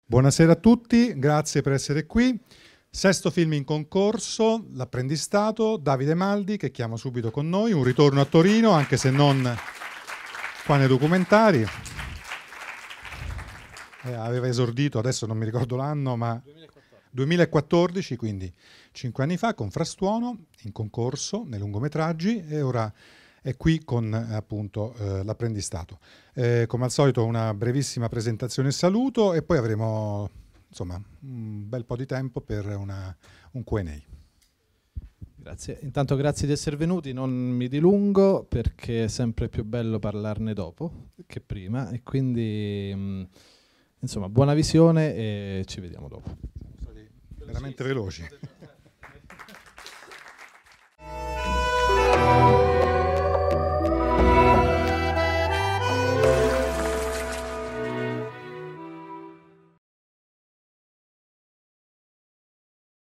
Buonasera a tutti, grazie per essere qui. Sesto film in concorso, L'apprendistato, Davide Maldi, che chiamo subito con noi, un ritorno a Torino, anche se non qua nei documentari. Aveva esordito, adesso non mi ricordo l'anno, ma 2014, quindi 5 anni fa, con Frastuono, in concorso nei lungometraggi, e ora è qui con appunto L'apprendistato. Come al solito una brevissima presentazione e saluto, e poi avremo insomma un bel po' di tempo per un Q&A. Grazie. Intanto grazie di essere venuti, non mi dilungo perché è sempre più bello parlarne dopo che prima, e quindi insomma buona visione e ci vediamo dopo. Siamo stati veramente veloci.